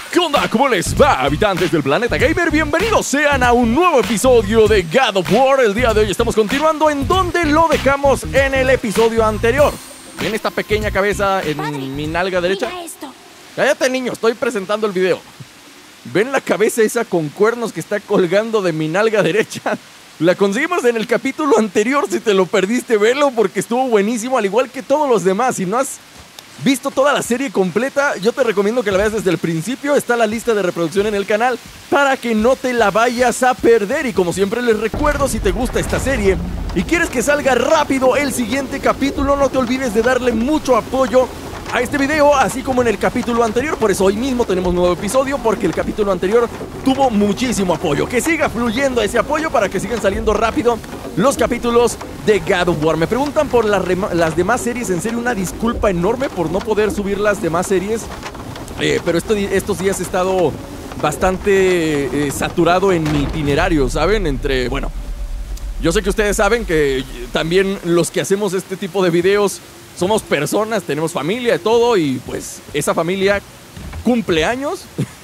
¿Qué onda? ¿Cómo les va, habitantes del planeta gamer? Bienvenidos sean a un nuevo episodio de God of War. El día de hoy estamos continuando en donde lo dejamos en el episodio anterior. ¿Ven esta pequeña cabeza en Padre, mi nalga derecha? mira esto. Cállate, niño, estoy presentando el video. ¿Ven la cabeza esa con cuernos que está colgando de mi nalga derecha? La conseguimos en el capítulo anterior. Si te lo perdiste, velo porque estuvo buenísimo, al igual que todos los demás. Si no has visto toda la serie completa, yo te recomiendo que la veas desde el principio. Está la lista de reproducción en el canal para que no te la vayas a perder. Y como siempre les recuerdo, si te gusta esta serie y quieres que salga rápido el siguiente capítulo, no te olvides de darle mucho apoyo a este video, así como en el capítulo anterior. Por eso hoy mismo tenemos nuevo episodio, porque el capítulo anterior tuvo muchísimo apoyo. Que siga fluyendo ese apoyo para que sigan saliendo rápido los capítulos de God of War. Me preguntan por las demás series. En serio, una disculpa enorme por no poder subir las demás series, pero estos días he estado bastante saturado en mi itinerario, ¿saben? Bueno, yo sé que ustedes saben que también los que hacemos este tipo de videos somos personas, tenemos familia y todo, y pues esa familia cumple años.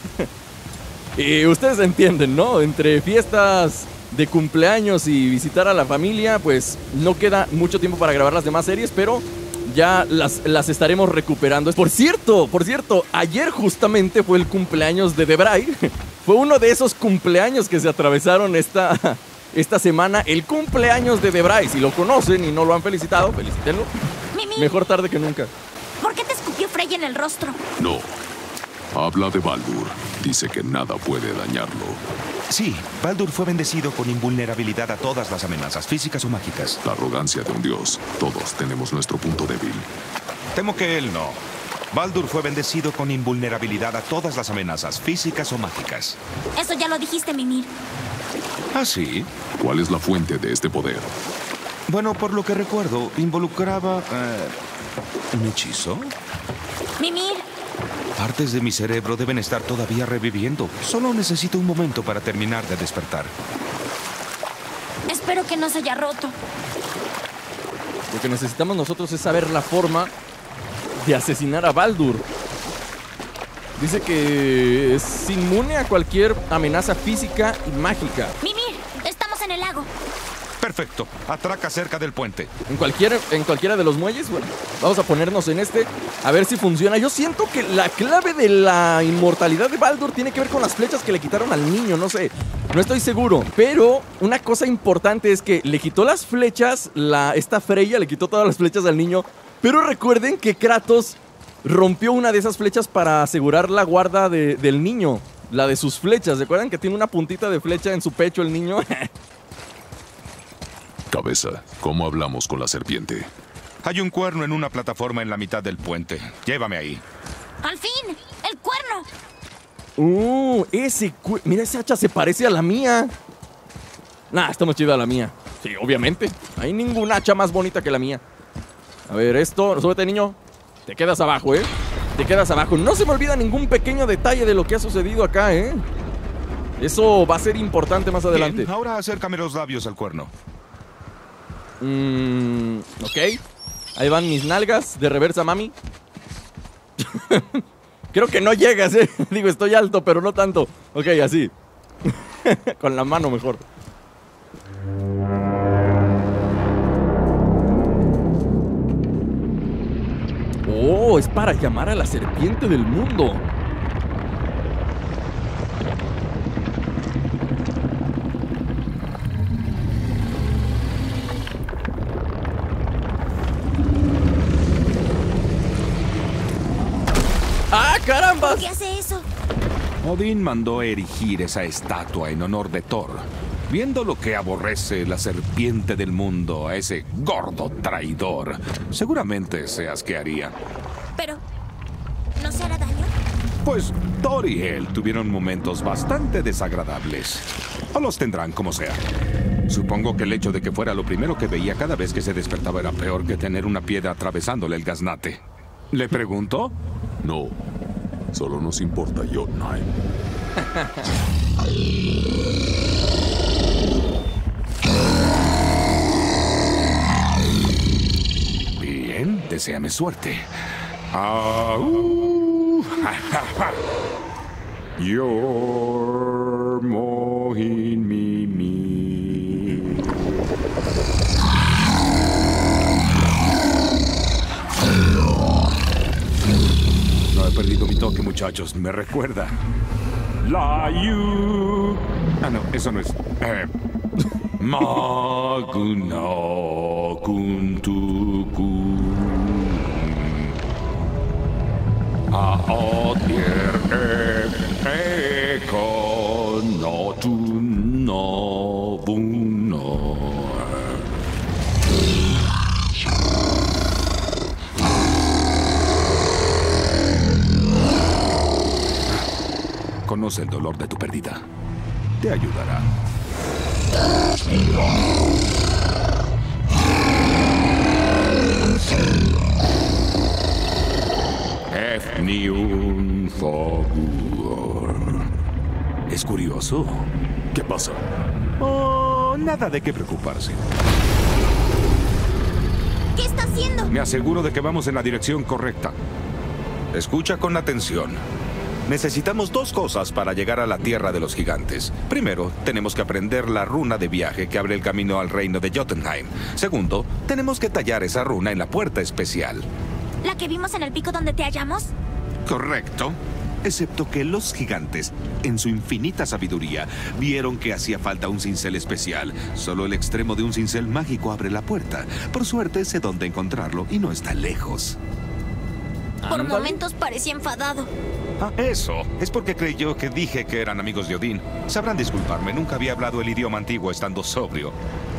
Y ustedes entienden, ¿no? Entre fiestas de cumpleaños y visitar a la familia, pues no queda mucho tiempo para grabar las demás series, pero ya las estaremos recuperando. Por cierto, ayer justamente fue el cumpleaños de Debray. Fue uno de esos cumpleaños que se atravesaron esta semana, el cumpleaños de Debray. Si lo conocen y no lo han felicitado, felicítenlo. Mimi, Mejor tarde que nunca. ¿por qué te escupió Frey en el rostro? No. Habla de Baldur. Dice que nada puede dañarlo. Sí, Baldur fue bendecido con invulnerabilidad a todas las amenazas, físicas o mágicas. La arrogancia de un dios. Todos tenemos nuestro punto débil. Temo que él no. Baldur fue bendecido con invulnerabilidad a todas las amenazas, físicas o mágicas. Eso ya lo dijiste, Mimir. ¿Ah, sí? ¿Cuál es la fuente de este poder? Bueno, por lo que recuerdo, involucraba... ¿un hechizo? Mimir, Partes de mi cerebro deben estar todavía reviviendo. Solo necesito un momento para terminar de despertar. espero que no se haya roto. Lo que necesitamos nosotros es saber la forma de asesinar a Baldur. Dice que es inmune a cualquier amenaza física y mágica. Mimir, estamos en el lago. Perfecto. Atraca cerca del puente. En cualquiera de los muelles. Bueno, vamos a ponernos en este, a ver si funciona. Yo siento que la clave de la inmortalidad de Baldur tiene que ver con las flechas que le quitaron al niño. No sé, no estoy seguro. Pero una cosa importante es que le quitó las flechas, esta Freya le quitó todas las flechas al niño. Pero recuerden que Kratos rompió una de esas flechas para asegurar la guarda del niño. La de sus flechas. ¿Recuerdan que tiene una puntita de flecha en su pecho el niño? Cabeza, ¿cómo hablamos con la serpiente? Hay un cuerno en una plataforma en la mitad del puente. Llévame ahí. ¡Al fin! ¡El cuerno! Mira, esa hacha se parece a la mía. Nah, está más chida la mía. Sí, obviamente. Hay ninguna hacha más bonita que la mía. A ver, súbete, niño. Te quedas abajo, ¿eh? Te quedas abajo. No se me olvida ningún pequeño detalle de lo que ha sucedido acá, ¿eh? Eso va a ser importante más adelante. Bien, ahora acércame los labios al cuerno. Ok. Ahí van mis nalgas de reversa, mami. Creo que no llegas, ¿eh? Digo, estoy alto, pero no tanto. Ok, así. Con la mano mejor. Oh, es para llamar a la serpiente del mundo. ¡Ah, carambas! ¿Por qué hace eso? Odín mandó erigir esa estatua en honor de Thor. Viendo lo que aborrece la serpiente del mundo a ese gordo traidor, seguramente se asquearía. Pero, ¿no se hará daño? Pues Thor y él tuvieron momentos bastante desagradables. O los tendrán como sea. Supongo que el hecho de que fuera lo primero que veía cada vez que se despertaba era peor que tener una piedra atravesándole el gaznate. ¿Le pregunto? No. Solo nos importa Jotunheim. Bien, deséame suerte. You're mohin mi. No he perdido mi toque, muchachos. Me recuerda. La yu. Ah, no, eso no es. Maguna kuntuku. Aotir eko no tu no buno. Conoce el dolor de tu pérdida. Te ayudará. Efniun Fogur. ¿Es curioso? ¿Qué pasa? Oh, nada de qué preocuparse. ¿Qué está haciendo? Me aseguro de que vamos en la dirección correcta. Escucha con atención. Necesitamos dos cosas para llegar a la Tierra de los Gigantes. Primero, tenemos que aprender la runa de viaje que abre el camino al reino de Jotunheim. Segundo, tenemos que tallar esa runa en la puerta especial. ¿La que vimos en el pico donde te hallamos? Correcto. Excepto que los gigantes, en su infinita sabiduría, vieron que hacía falta un cincel especial. Solo el extremo de un cincel mágico abre la puerta. Por suerte sé dónde encontrarlo y no está lejos. Por Ándale. momentos parecía enfadado. Ah, eso. Es porque creyó que dije que eran amigos de Odín. Sabrán disculparme, nunca había hablado el idioma antiguo estando sobrio.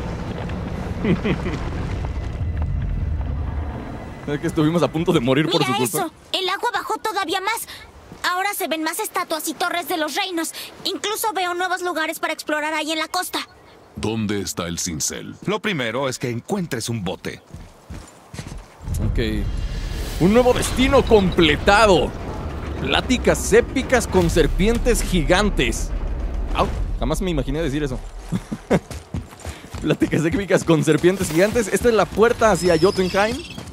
Es que estuvimos a punto de morir por su Mira culpa. eso. El agua bajó todavía más. Ahora se ven más estatuas y torres de los reinos. Incluso veo nuevos lugares para explorar ahí en la costa. ¿Dónde está el cincel? Lo primero es que encuentres un bote. Ok. Un nuevo destino completado. Pláticas épicas con serpientes gigantes. Au, jamás me imaginé decir eso. Pláticas épicas con serpientes gigantes. Esta es la puerta hacia Jotunheim.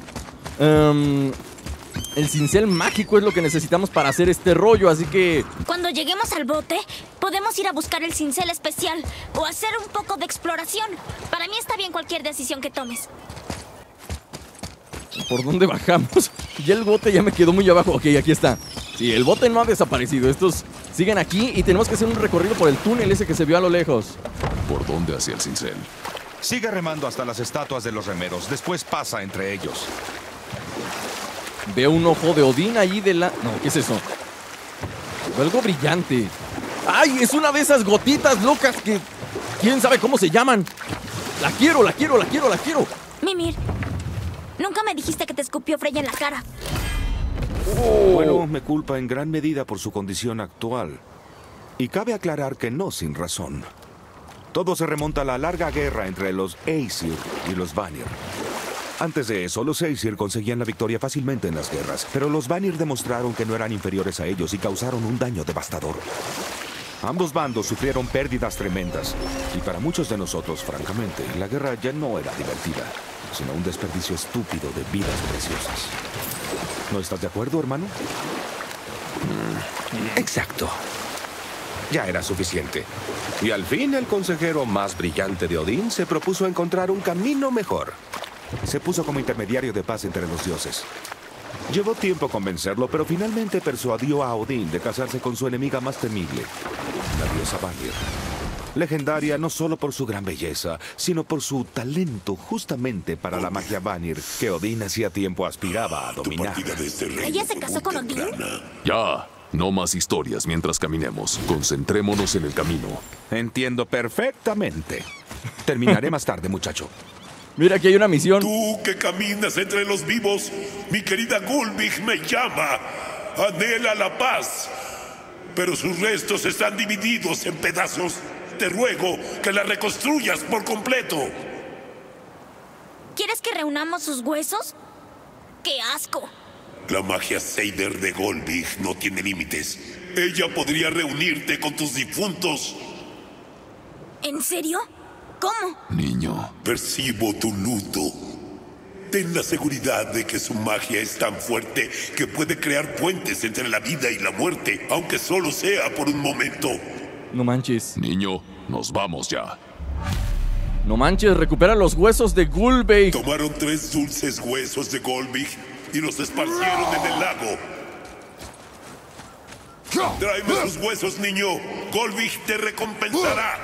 El cincel mágico es lo que necesitamos para hacer este rollo, así que... Cuando lleguemos al bote, podemos ir a buscar el cincel especial o hacer un poco de exploración. Para mí está bien cualquier decisión que tomes. ¿Por dónde bajamos? Ya el bote ya me quedó muy abajo. Ok, aquí está. Sí, el bote no ha desaparecido. Estos siguen aquí y tenemos que hacer un recorrido por el túnel ese que se vio a lo lejos. ¿Por dónde hacia el cincel? Sigue remando hasta las estatuas de los remeros. Después pasa entre ellos. Veo un ojo de Odín ahí de la... No, ¿qué es eso? Veo algo brillante. ¡Ay! Es una de esas gotitas locas que... ¿Quién sabe cómo se llaman? La quiero, la quiero, la quiero, la quiero. Mimir, nunca me dijiste que te escupió Freya en la cara. Bueno, me culpa en gran medida por su condición actual. Y cabe aclarar que no sin razón. Todo se remonta a la larga guerra entre los Aesir y los Vanir. Antes de eso, los Aesir conseguían la victoria fácilmente en las guerras, pero los Vanir demostraron que no eran inferiores a ellos y causaron un daño devastador. Ambos bandos sufrieron pérdidas tremendas, y para muchos de nosotros, francamente, la guerra ya no era divertida, sino un desperdicio estúpido de vidas preciosas. ¿No estás de acuerdo, hermano? Exacto. Ya era suficiente. Y al fin el consejero más brillante de Odín se propuso encontrar un camino mejor. Se puso como intermediario de paz entre los dioses. Llevó tiempo convencerlo, pero finalmente persuadió a Odín de casarse con su enemiga más temible, la diosa Vanir. Legendaria no solo por su gran belleza, sino por su talento justamente para la magia Vanir, que Odín hacía tiempo aspiraba a dominar. ¿Ella se casó con Odín? Ya, no más historias mientras caminemos. Concentrémonos en el camino. Entiendo perfectamente. Terminaré más tarde, muchacho. Mira, aquí hay una misión. Tú que caminas entre los vivos, mi querida Gulbig me llama. Anhela la paz, pero sus restos están divididos en pedazos. Te ruego que la reconstruyas por completo. ¿Quieres que reunamos sus huesos? ¡Qué asco! La magia Seider de Gulbig no tiene límites. Ella podría reunirte con tus difuntos. ¿En serio? ¿Cómo? Niño, Percibo tu luto. Ten la seguridad de que su magia es tan fuerte que puede crear puentes entre la vida y la muerte, aunque solo sea por un momento. No manches. Niño, nos vamos ya. No manches, recupera los huesos de Gulbey. Tomaron 3 dulces huesos de Golbig y los esparcieron en el lago. Tráeme sus huesos, niño. Golbig te recompensará.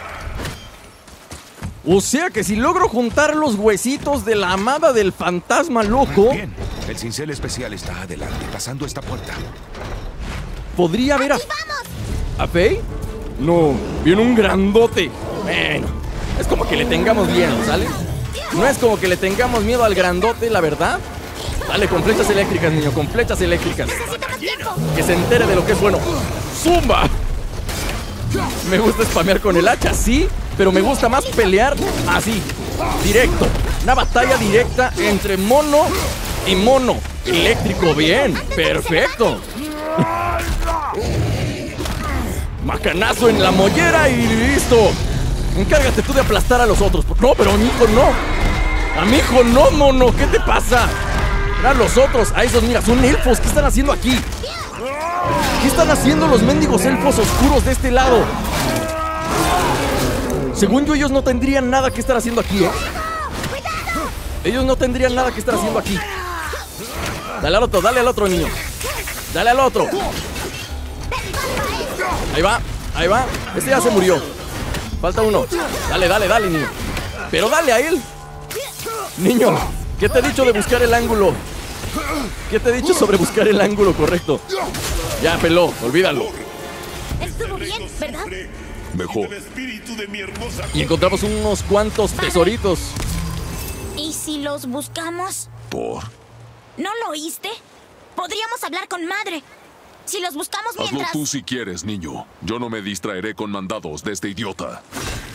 O sea que si logro juntar los huesitos de la amada del fantasma loco, Bien, el cincel especial está adelante, pasando esta puerta. podría haber ¿A Faye? No, viene un grandote. Bueno, es como que le tengamos miedo, ¿sale? No es como que le tengamos miedo al grandote, la verdad. Dale, con flechas eléctricas, niño, con flechas eléctricas. Que se entere de lo que es bueno. ¡Zumba! Me gusta spamear con el hacha, sí, pero me gusta más pelear así, directo. Una batalla directa entre mono y mono. Eléctrico, bien, perfecto. Macanazo en la mollera y listo. Encárgate tú de aplastar a los otros. No, pero a mi hijo no. A mi hijo no, mono, ¿qué te pasa? A los otros, a esos, mira, son elfos. ¿Qué están haciendo aquí? ¿Qué están haciendo los mendigos elfos oscuros de este lado? Según yo, ellos no tendrían nada que estar haciendo aquí, ¿eh? Ellos no tendrían nada que estar haciendo aquí. Dale al otro, niño. Dale al otro. Ahí va, ahí va. Este ya se murió. Falta uno. Dale, niño. Pero dale a él. Niño, ¿qué te he dicho de buscar el ángulo? ¿Qué te he dicho sobre buscar el ángulo correcto? Ya, peló, olvídalo. Estuvo bien, ¿verdad? Mejor. Y encontramos unos cuantos tesoritos. ¿Y si los buscamos? Por. ¿No lo oíste? Podríamos hablar con madre. Si los buscamos Hazlo mientras... tú si quieres, niño. Yo no me distraeré con mandados de este idiota.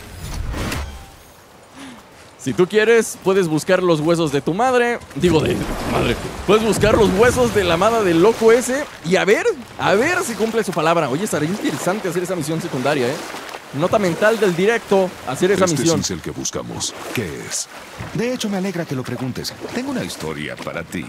Si tú quieres, puedes buscar los huesos de tu madre. Digo, de tu madre. Puedes buscar los huesos de la amada del loco ese. Y a ver si cumple su palabra. Oye, estaría interesante hacer esa misión secundaria, ¿eh? Nota mental del directo, hacer esa misión. Este es el que buscamos. ¿Qué es? De hecho, me alegra que lo preguntes. Tengo una historia para ti.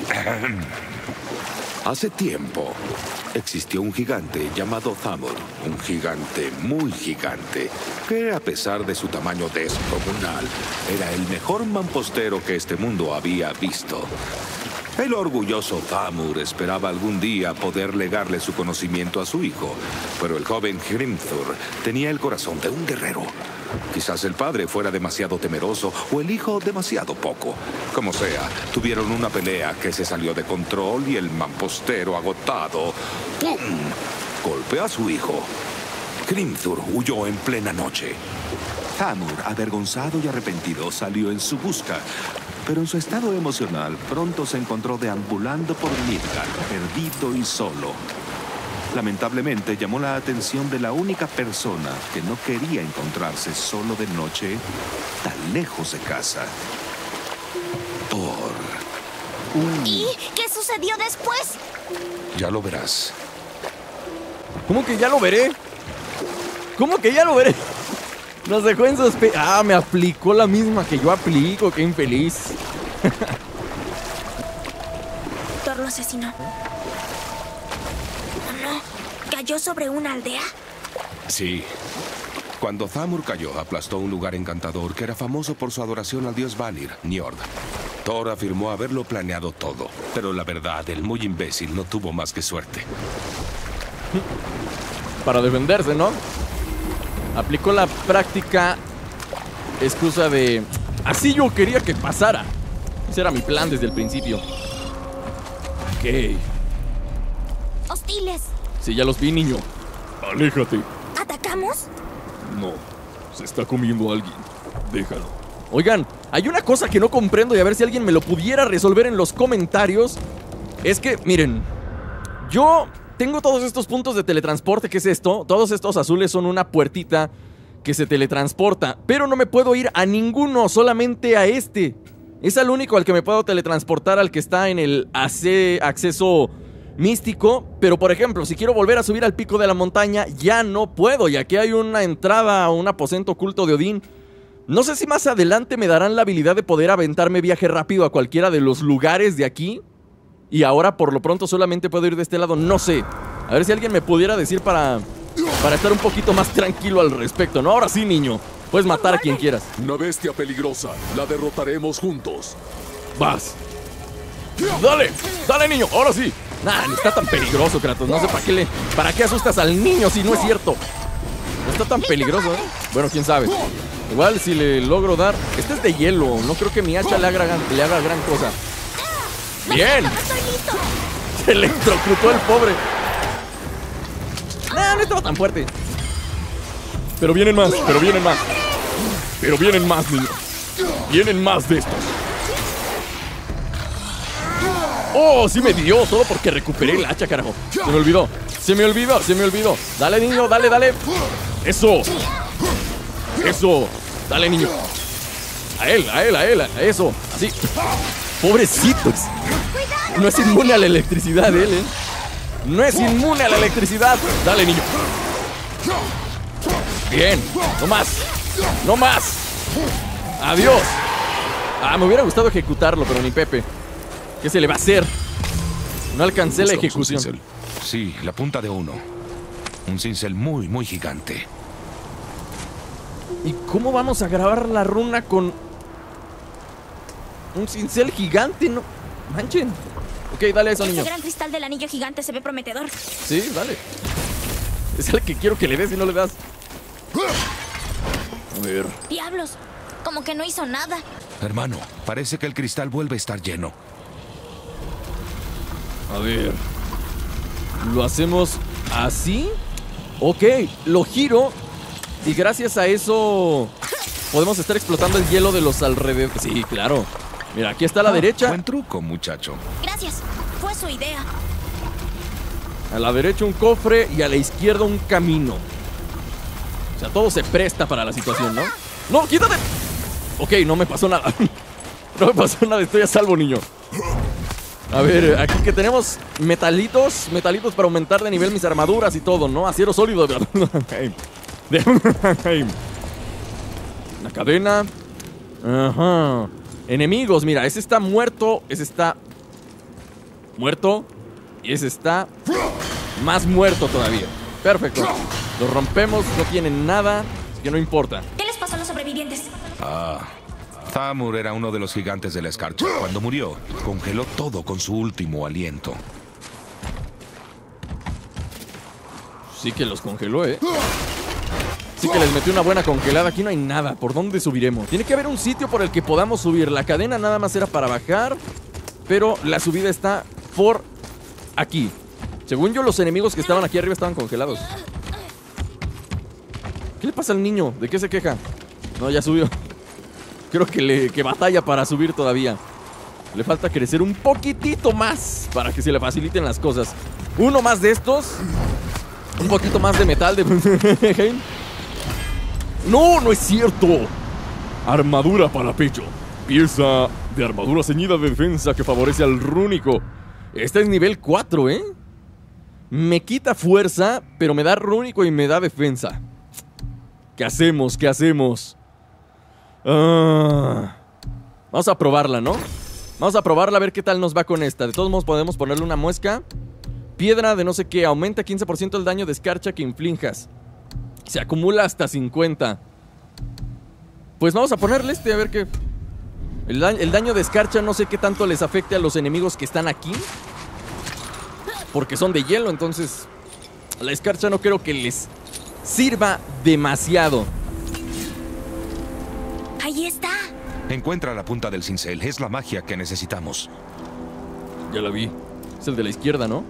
Hace tiempo existió un gigante llamado Thamur, un gigante muy gigante, que a pesar de su tamaño descomunal, era el mejor mampostero que este mundo había visto. El orgulloso Thamur esperaba algún día poder legarle su conocimiento a su hijo, pero el joven Hrimthur tenía el corazón de un guerrero. Quizás el padre fuera demasiado temeroso o el hijo demasiado poco. Como sea, tuvieron una pelea que se salió de control y el mampostero agotado, ¡pum!, golpeó a su hijo. Hrimthur huyó en plena noche. Thamur, avergonzado y arrepentido, salió en su busca. Pero en su estado emocional, pronto se encontró deambulando por Midgard, perdido y solo. Lamentablemente, llamó la atención de la única persona que no quería encontrarse solo de noche, tan lejos de casa. Thor. ¿Y qué sucedió después? Ya lo verás. ¿Cómo que ya lo veré? ¿Cómo que ya lo veré? Nos dejó en sospecha. Ah, me aplicó la misma que yo aplico. Qué infeliz. Thor lo asesinó. ¿No? ¿Cayó sobre una aldea? Sí. Cuando Thamur cayó, aplastó un lugar encantador que era famoso por su adoración al dios Vanir, Njord. Thor afirmó haberlo planeado todo, pero la verdad, el muy imbécil no tuvo más que suerte. Para defenderse, ¿no? Aplicó la práctica excusa de... Así yo quería que pasara. Ese era mi plan desde el principio. Ok. Hostiles. Sí, ya los vi, niño. Aléjate. ¿Atacamos? No, se está comiendo a alguien. Déjalo. Oigan, hay una cosa que no comprendo y a ver si alguien me lo pudiera resolver en los comentarios. Es que, miren, yo tengo todos estos puntos de teletransporte. ¿Qué es esto? Todos estos azules son una puertita que se teletransporta, pero no me puedo ir a ninguno, solamente a este. Es al único al que me puedo teletransportar, al que está en el acceso místico. Pero por ejemplo, si quiero volver a subir al pico de la montaña, ya no puedo. Y aquí hay una entrada a un aposento oculto de Odín, No sé si más adelante me darán la habilidad de poder aventarme viaje rápido a cualquiera de los lugares de aquí. Y ahora por lo pronto solamente puedo ir de este lado, no sé. A ver si alguien me pudiera decir para estar un poquito más tranquilo al respecto, ¿no? Ahora sí, niño, puedes matar a quien quieras. Una bestia peligrosa. La derrotaremos juntos. Vas. Dale, dale, niño, ahora sí. Nah, no está tan peligroso, Kratos. No sé para qué asustas al niño si no es cierto. No está tan peligroso, ¿eh? Bueno, quién sabe. Igual si le logro dar. Este es de hielo. No creo que mi hacha le haga gran cosa. ¡Bien! Se electrocutó el pobre. No estaba tan fuerte. Pero vienen más, pero vienen más. Pero vienen más, niño. Vienen más de estos. ¡Oh! Sí me dio. Todo porque recuperé el hacha, carajo. Se me olvidó. Se me olvidó, se me olvidó. Dale, niño, dale, dale. Eso. Eso. Dale, niño. A él, a él, a él. A eso. Así. Pobrecitos. No es inmune a la electricidad él, ¿eh? No es inmune a la electricidad. Dale, niño. Bien. No más. No más. Adiós. Ah, me hubiera gustado ejecutarlo, pero ni Pepe. ¿Qué se le va a hacer? No alcancé la ejecución. Sí, la punta de uno. Un cincel muy, muy gigante. ¿Y cómo vamos a grabar la runa con un cincel gigante? No manchen. Ok, dale a eso, niño. Este gran cristal del anillo gigante se ve prometedor. Sí, dale. Es el que quiero que le des y no le das. A ver. Diablos, como que no hizo nada. Hermano, parece que el cristal vuelve a estar lleno. A ver. ¿Lo hacemos así? Ok, lo giro. Y gracias a eso podemos estar explotando el hielo de los alrededores. Sí, claro. Mira, aquí está a la derecha. Buen truco, muchacho. Gracias, fue su idea. A la derecha un cofre y a la izquierda un camino. O sea, todo se presta para la situación, ¿no? ¡No, quítate! Ok, no me pasó nada. No me pasó nada, estoy a salvo, niño. A ver, aquí que tenemos metalitos para aumentar de nivel mis armaduras y todo, ¿no? Acero sólido. Una cadena. Ajá. Enemigos, mira, ese está muerto. Ese está muerto. Y ese está más muerto todavía. Perfecto. Los rompemos, no tienen nada, así que no importa. ¿Qué les pasó a los sobrevivientes? Thamur era uno de los gigantes de la escarcha. Cuando murió, congeló todo con su último aliento. Sí que los congeló, ¿eh? Sí que les metió una buena congelada. Aquí no hay nada. ¿Por dónde subiremos? Tiene que haber un sitio por el que podamos subir. La cadena nada más era para bajar, pero la subida está por aquí. Según yo, los enemigos que estaban aquí arriba estaban congelados. ¿Qué le pasa al niño? ¿De qué se queja? No, ya subió. Creo que batalla para subir todavía. Le falta crecer un poquitito más para que se le faciliten las cosas. Uno más de estos. Un poquito más de metal de... No, no es cierto. Armadura para pecho. Pieza de armadura ceñida de defensa que favorece al rúnico. Esta es nivel 4, ¿eh? Me quita fuerza, pero me da rúnico y me da defensa. ¿Qué hacemos? ¿Qué hacemos? Vamos a probarla, ¿no? Vamos a probarla a ver qué tal nos va con esta. De todos modos podemos ponerle una muesca. Piedra de no sé qué. Aumenta 15% el daño de escarcha que inflinjas. Se acumula hasta 50. Pues vamos a ponerle este, a ver qué. El daño de escarcha no sé qué tanto les afecte a los enemigos que están aquí, porque son de hielo, entonces la escarcha no creo que les sirva demasiado. Ahí está. Encuentra la punta del cincel. Es la magia que necesitamos. Ya la vi. Es el de la izquierda, ¿no?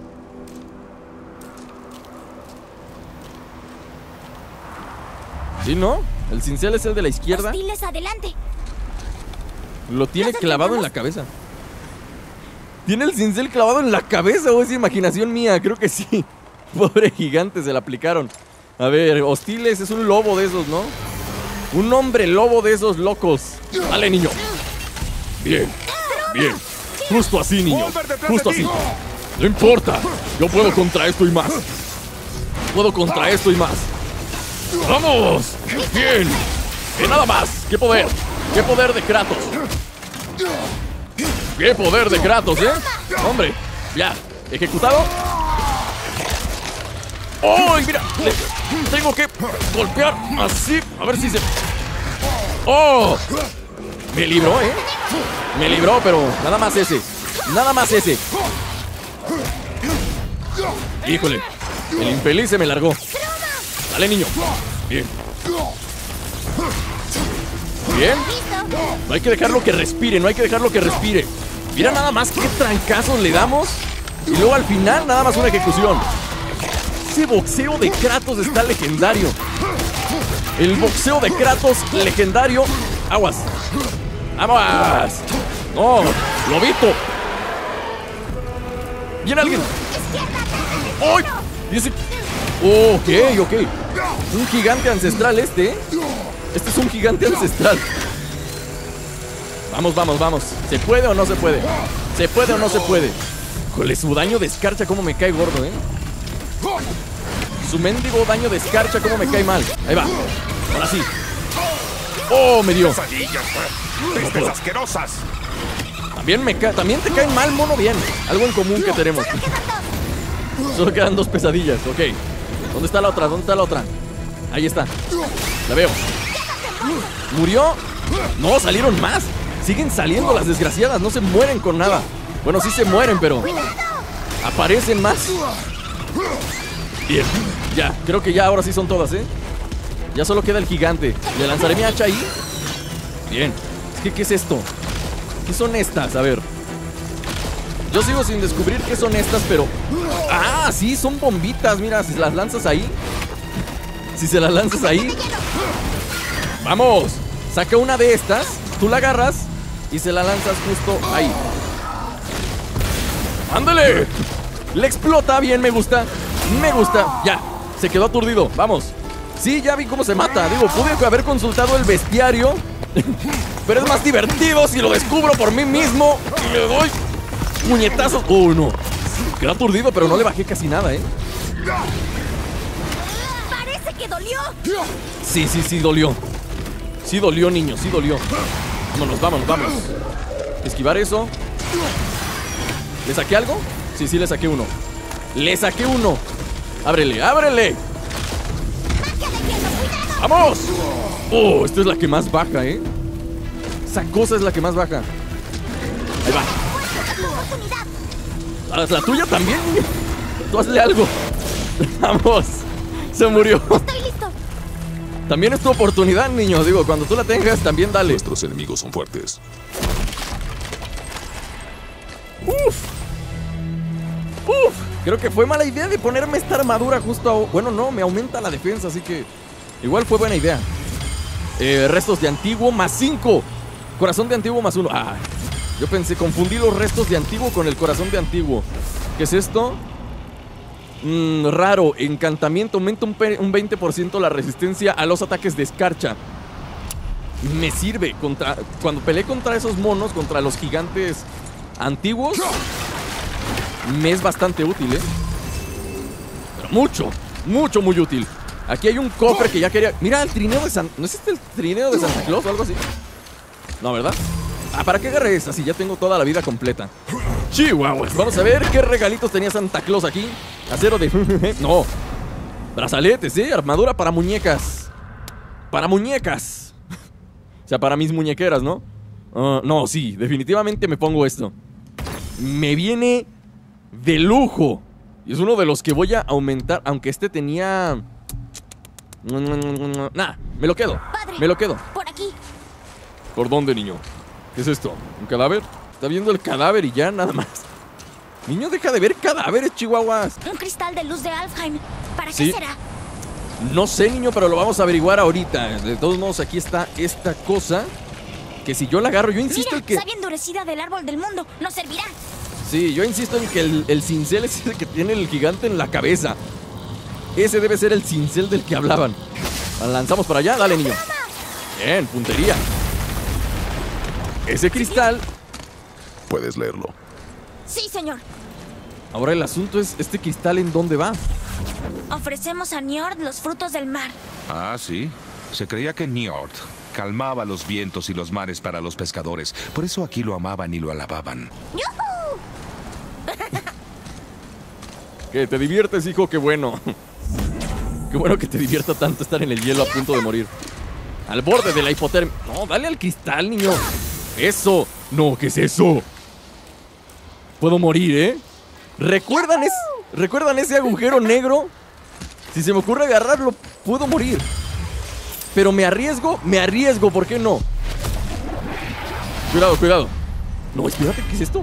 ¿Sí, no? El cincel es el de la izquierda. Hostiles, adelante. Lo tiene clavado en la cabeza. ¿Tiene el cincel clavado en la cabeza o es imaginación mía? Creo que sí. Pobre gigante, se la aplicaron. A ver, hostiles es un lobo de esos, ¿no? Un hombre lobo de esos locos. Dale, niño. Bien, bien. Justo así, niño. Justo así. No importa. Yo puedo contra esto y más. Puedo contra esto y más. ¡Vamos! ¡Bien! ¡Ve nada más! ¡Qué poder! ¡Qué poder de Kratos! ¡Qué poder de Kratos, Hombre, ya, ejecutado. ¡Oh, mira! Tengo que golpear así. A ver si se... ¡Oh! Me libró, Me libró, pero nada más ese. Nada más ese. Híjole. El infeliz se me largó. Dale, niño. Bien. Bien. No hay que dejarlo que respire, no hay que dejarlo que respire. Mira nada más qué trancazos le damos. Y luego al final nada más una ejecución. Ese boxeo de Kratos está legendario. El boxeo de Kratos legendario. Aguas. Aguas. No, lobito. Viene alguien. ¡Ay! Ok. Un gigante ancestral este. Este es un gigante ancestral. Vamos. ¿Se puede o no se puede? ¿Se puede o no se puede? Jole, su daño de escarcha cómo me cae gordo, Su mendigo daño de escarcha cómo me cae mal. Ahí va. Ahora sí. ¡Oh, me dio! ¡Pestes asquerosas! También te cae mal, mono, bien. Algo en común que tenemos. Solo quedan 2 pesadillas, ok. ¿Dónde está la otra? Ahí está. La veo. ¿Murió? No, salieron más. Siguen saliendo las desgraciadas, no se mueren con nada. Bueno, sí se mueren, pero aparecen más. Bien, ya, creo que ya ahora sí son todas, Ya solo queda el gigante. Le lanzaré mi hacha ahí. Bien, es que ¿qué es esto? ¿Qué son estas? A ver. Yo sigo sin descubrir qué son estas, pero... ¡Ah, sí! Son bombitas, mira, si las lanzas ahí. Si se las lanzas ahí. ¡Vamos! Saca una de estas, tú la agarras y se la lanzas justo ahí. ¡Ándale! Le explota, bien, me gusta. Ya, se quedó aturdido, vamos. Sí, ya vi cómo se mata. Digo, pude haber consultado el bestiario, pero es más divertido si lo descubro por mí mismo. Y le doy puñetazos. ¡Oh, no! Quedó aturdido, pero no le bajé casi nada, Parece que dolió. Sí, dolió. Sí dolió, niño, sí dolió. Vámonos. Esquivar eso. ¿Le saqué algo? Sí, le saqué uno. ¡Ábrele! ¡Vamos! ¡Oh! Esta es la que más baja, Esa cosa es la que más baja. Ahí va. La tuya también, niño. Tú hazle algo. Vamos. Se murió. Estoy listo. También es tu oportunidad, niño. Digo, cuando tú la tengas, también dale. Nuestros enemigos son fuertes. Uf. Creo que fue mala idea de ponerme esta armadura justo a... Bueno, no, me aumenta la defensa, así que... Igual fue buena idea. Restos de antiguo más 5. Corazón de antiguo más 1. Ah, yo pensé, confundí los restos de antiguo con el corazón de antiguo. ¿Qué es esto? Raro, encantamiento. Aumenta un 20% la resistencia a los ataques de escarcha. Me sirve cuando peleé contra esos monos, contra los gigantes antiguos. Me es bastante útil, Pero mucho, muy útil. Aquí hay un cofre que ya quería... Mira, el trineo de Santa... ¿No es este el trineo de Santa Claus o algo así? No, ¿verdad? Ah, ¿para qué agarré esa? Si ya tengo toda la vida completa. Chihuahuas, vamos a ver qué regalitos tenía Santa Claus aquí. Acero de... No. Brazaletes, armadura para muñecas. Para muñecas. O sea, para mis muñequeras, ¿no? No, sí, definitivamente me pongo esto. Me viene de lujo. Y es uno de los que voy a aumentar. Aunque este tenía... Nah, me lo quedo. Padre, por aquí. ¿Por dónde, niño? ¿Qué es esto? ¿Un cadáver? Está viendo el cadáver y ya, nada más. Niño, deja de ver cadáveres, chihuahuas. Un cristal de luz de Alfheim. ¿Para ¿Sí? qué será? No sé, niño, pero lo vamos a averiguar ahorita. De todos modos, aquí está esta cosa. Que si yo la agarro, yo insisto en que... savia endurecida del árbol del mundo. Nos servirá. Sí, yo insisto en que el cincel es el que tiene el gigante en la cabeza. Ese debe ser el cincel del que hablaban. La lanzamos para allá, dale, niño. Bien, puntería. Ese cristal... Puedes leerlo. Sí, señor. Ahora el asunto es, ¿este cristal en dónde va? Ofrecemos a Njord los frutos del mar. Ah, sí. Se creía que Njord, calmaba los vientos y los mares para los pescadores. Por eso aquí lo amaban y lo alababan. ¿Qué? ¿Te diviertes, hijo? Qué bueno. Qué bueno que te divierta tanto estar en el hielo a punto de morir. Al borde de la hipotermia. No, dale al cristal, niño. Eso. No, ¿qué es eso? Puedo morir, ¿eh? ¿Recuerdan ese agujero negro? Si se me ocurre agarrarlo, puedo morir. Pero me arriesgo, ¿por qué no? Cuidado, cuidado. No, espérate, ¿qué es esto?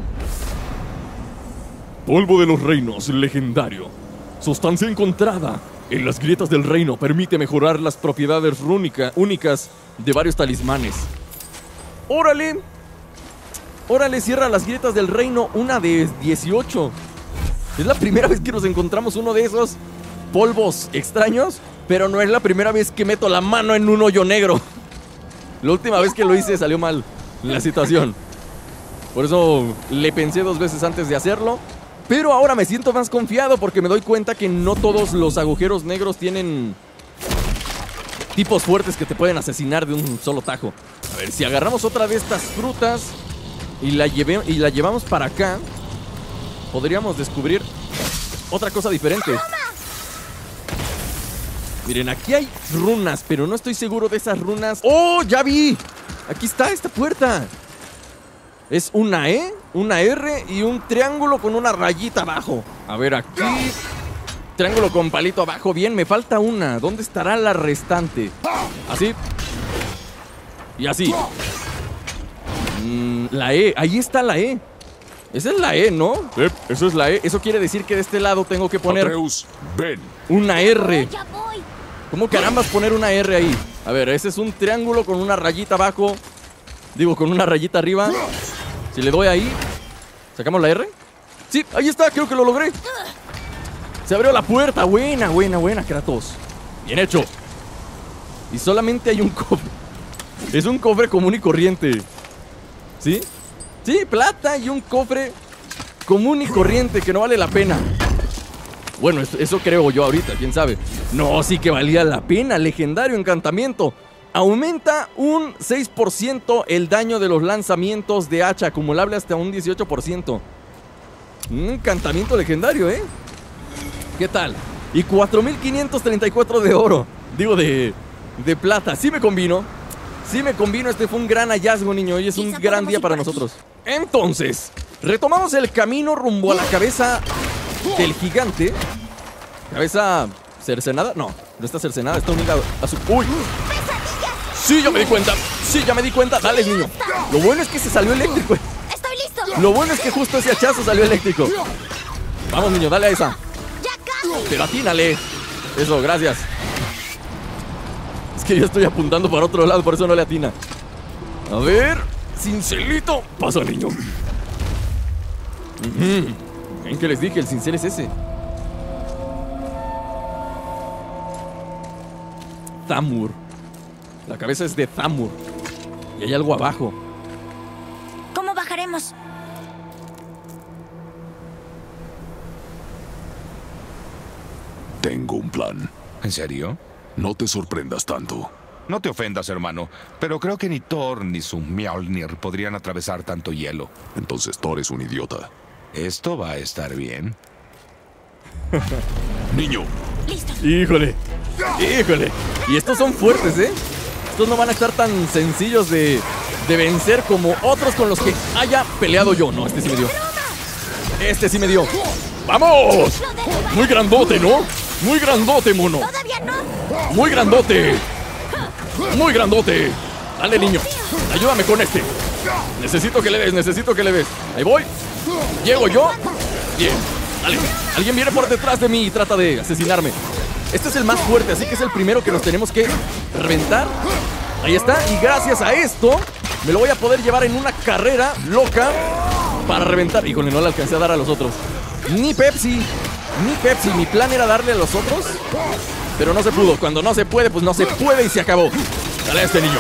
Polvo de los reinos, legendario. Sustancia encontrada en las grietas del reino. Permite mejorar las propiedades únicas de varios talismanes. ¡Órale! Órale, cierra las grietas del reino. Una de 18. Es la primera vez que nos encontramos uno de esos polvos extraños, pero no es la primera vez que meto la mano en un hoyo negro. La última vez que lo hice salió mal la situación. Por eso le pensé 2 veces antes de hacerlo. Pero ahora me siento más confiado porque me doy cuenta que no todos los agujeros negros tienen tipos fuertes que te pueden asesinar de un solo tajo. A ver, si agarramos otra de estas frutas y la llevamos para acá, podríamos descubrir otra cosa diferente. Miren, aquí hay runas, pero no estoy seguro de esas runas. ¡Oh, ya vi! Aquí está esta puerta. Es una E, una R y un triángulo con una rayita abajo. A ver, aquí triángulo con palito abajo. Bien, me falta una. ¿Dónde estará la restante? Así. Y así. La E, ahí está la E. Esa es la E, ¿no? Eso es la E. Eso quiere decir que de este lado tengo que poner Atreus, ven. una R. Ya voy. ¿Cómo carambas poner una R ahí? A ver, ese es un triángulo con una rayita abajo. Digo, con una rayita arriba. Si le doy ahí, ¿sacamos la R? Sí, ahí está, creo que lo logré. Se abrió la puerta. Buena, buena, buena, Kratos. Bien hecho. Y solamente hay un cofre. Es un cofre común y corriente. ¿Sí? Sí, plata y un cofre común y corriente que no vale la pena. Bueno, eso creo yo ahorita, quién sabe. No, sí que valía la pena. Legendario encantamiento. Aumenta un 6% el daño de los lanzamientos de hacha, acumulable hasta un 18%. Un encantamiento legendario, ¿eh? ¿Qué tal? Y 4.534 de oro. Digo, de plata. Sí me combino. Sí me combino. Este fue un gran hallazgo, niño. Hoy es un gran día para nosotros. Entonces, retomamos el camino rumbo a la cabeza del gigante. ¿Cabeza cercenada? No, no está cercenada. Está unida a su... ¡Uy! Sí, ya me di cuenta. Sí, ya me di cuenta. Dale, niño. Lo bueno es que se salió eléctrico. Estoy listo. Lo bueno es que justo ese hachazo salió eléctrico. Vamos, niño, dale a esa. Ya casi. Pero atínale. Eso, gracias. Es que yo estoy apuntando para otro lado, por eso no le atina. A ver, cincelito. Pasa, niño. ¿En qué les dije? El cincel es ese. Thamur. La cabeza es de Thamur. Y hay algo abajo. ¿Cómo bajaremos? Tengo un plan. ¿En serio? No te sorprendas tanto. No te ofendas, hermano, pero creo que ni Thor ni su Mjolnir podrían atravesar tanto hielo. Entonces Thor es un idiota. Esto va a estar bien. Niño, Listo. Híjole. Híjole. Y estos son fuertes, ¿eh? Estos no van a estar tan sencillos de vencer como otros con los que haya peleado yo. No, este sí me dio. Este sí me dio. ¡Vamos! Muy grandote, ¿no? Muy grandote, mono. Todavía no. Muy grandote. Muy grandote. Dale, niño. Ayúdame con este. Necesito que le des, necesito que le des. Ahí voy. Llego yo. Bien. Dale. Alguien viene por detrás de mí y trata de asesinarme. Este es el más fuerte, así que es el primero que nos tenemos que reventar. Ahí está. Y gracias a esto me lo voy a poder llevar en una carrera loca para reventar. Híjole, no le alcancé a dar a los otros. Ni Pepsi. Ni Pepsi. Mi plan era darle a los otros, pero no se pudo. Cuando no se puede, pues no se puede y se acabó. Dale a este niño.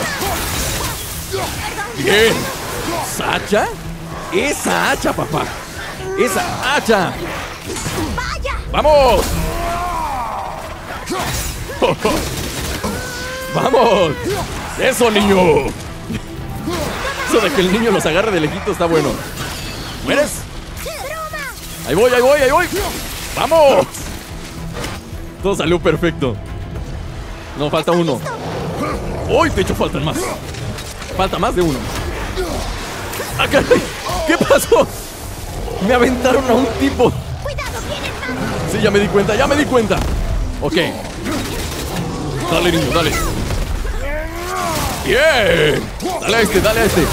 Bien. ¿Esa hacha? Esa hacha, papá. Esa hacha. ¡Vamos! ¡Vamos! ¡Eso, niño! Eso de que el niño los agarre de lejito está bueno. ¿Mueres? Ahí voy, ahí voy, ahí voy. ¡Vamos! Todo salió perfecto. No, falta uno. ¡Uy! De hecho, faltan más. Falta más de uno. ¡Ah, caray! ¿Qué pasó? Me aventaron a un tipo. Sí, ya me di cuenta, ya me di cuenta. Ok. Dale, niño, dale. ¡Bien! Dale a este, dale a este.